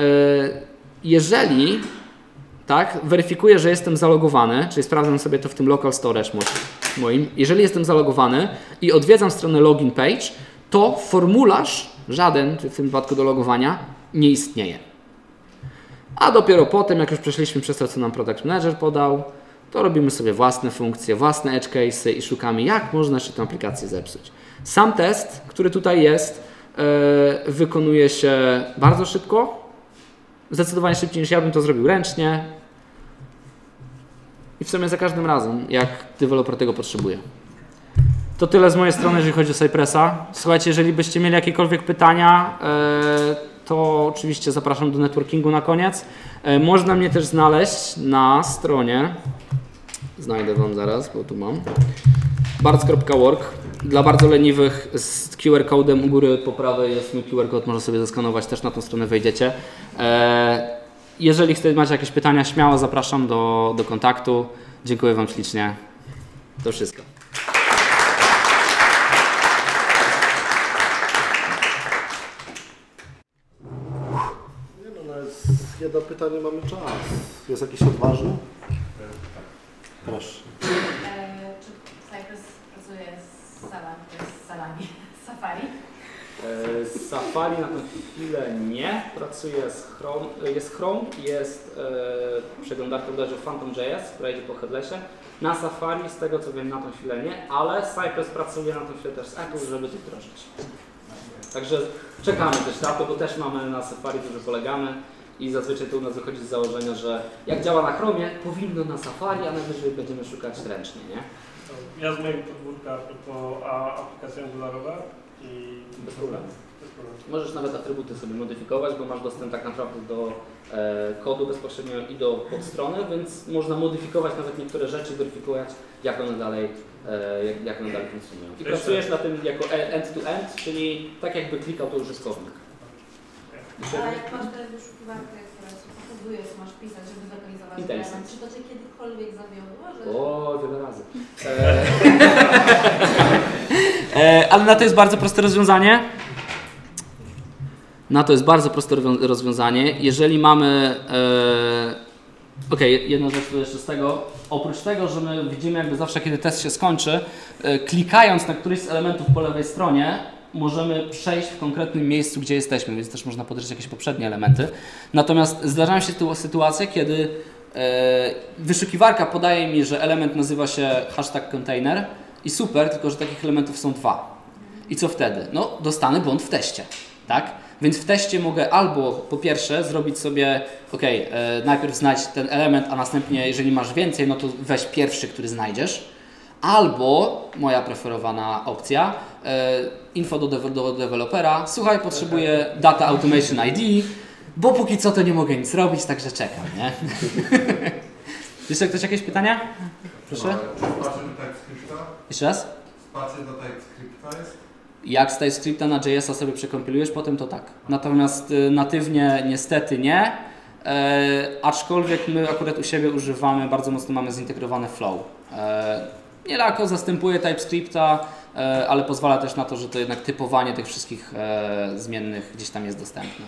jeżeli tak, weryfikuję, że jestem zalogowany, czyli sprawdzam sobie to w tym local storage moim. Jeżeli jestem zalogowany i odwiedzam stronę login page, to formularz, żaden w tym wypadku do logowania, nie istnieje. A dopiero potem, jak już przeszliśmy przez to, co nam Product Manager podał, to robimy sobie własne funkcje, własne edge case'y i szukamy, jak można jeszcze tę aplikację zepsuć. Sam test, który tutaj jest, wykonuje się bardzo szybko, zdecydowanie szybciej niż ja bym to zrobił ręcznie i w sumie za każdym razem, jak deweloper tego potrzebuje. To tyle z mojej strony, jeżeli chodzi o Cypressa. Słuchajcie, jeżeli byście mieli jakiekolwiek pytania, to oczywiście zapraszam do networkingu na koniec. Można mnie też znaleźć na stronie, znajdę Wam zaraz, bo tu mam, bards.work. Dla bardzo leniwych z QR codem u góry po prawej jest mój QR code, można sobie zeskanować, też na tą stronę wejdziecie. Jeżeli macie jakieś pytania, śmiało zapraszam do kontaktu. Dziękuję Wam ślicznie. To wszystko. Nie no, jest jedno pytanie, mamy czas. Jest jakiś odważny? Proszę. Czy Cypress pracuje Safari na tę chwilę nie. Pracuję z Chrome, jest Chrome, jest przeglądarka bodajże Phantom.js, która idzie po headlessie. Na Safari, z tego co wiem, na tę chwilę nie, ale Cypress pracuje na tę chwilę też z Apple, żeby to wdrożyć. Także czekamy też na to, bo też mamy na Safari, dużo polegamy i zazwyczaj to u nas wychodzi z założenia, że jak działa na Chromie, powinno na Safari, a najwyżej będziemy szukać ręcznie, nie? Ja z mojego podwórka to aplikacja angularowa i Bez problemu. Możesz nawet atrybuty sobie modyfikować, bo masz dostęp tak naprawdę do kodu bezpośrednio i do podstrony, więc można modyfikować nawet niektóre rzeczy, weryfikować jak one dalej funkcjonują. I pracujesz na tym jako end-to-end, czyli tak jakby klikał to użytkownik. A jak masz tę wyszukiwarkę, która ci pokazuje, co masz pisać, żeby zlokalizować element, czy to cię kiedykolwiek zawiodło? Że... O, wiele razy. Ale na to jest bardzo proste rozwiązanie. Jeżeli mamy... jedna rzecz tu jeszcze z tego. Oprócz tego, że my widzimy jakby zawsze, kiedy test się skończy, klikając na któryś z elementów po lewej stronie, możemy przejść w konkretnym miejscu, gdzie jesteśmy, więc też można podejrzeć jakieś poprzednie elementy. Natomiast zdarzają się tu sytuacje, kiedy wyszukiwarka podaje mi, że element nazywa się #container i super, tylko że takich elementów są 2. I co wtedy? No, dostanę błąd w teście, tak? Więc w teście mogę albo po pierwsze zrobić sobie, najpierw znajdź ten element, a następnie, jeżeli masz więcej, no to weź pierwszy, który znajdziesz. Albo, moja preferowana opcja, info do dewelopera, słuchaj, potrzebuję Data Automation ID, bo póki co to nie mogę nic robić, także czekam, nie? Jeszcze ktoś jakieś pytania? Proszę? Spacja do TypeScripta? Jeszcze raz? Spacja do TypeScripta jest? Jak z TypeScripta na JS-a sobie przekompilujesz potem, to tak. Natomiast natywnie niestety nie. Aczkolwiek my akurat u siebie używamy, bardzo mocno mamy zintegrowane flow. Niejako zastępuje TypeScripta, ale pozwala też na to, że to jednak typowanie tych wszystkich zmiennych gdzieś tam jest dostępne.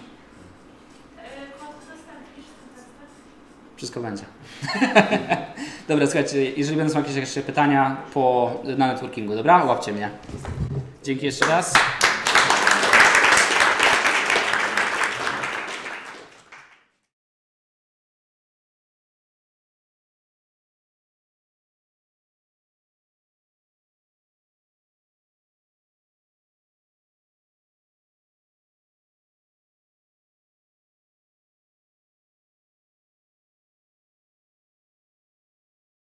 Wszystko będzie. Dobra, słuchajcie, jeżeli będą jakieś jeszcze pytania na networkingu, dobra? Łapcie mnie. Dzięki jeszcze raz.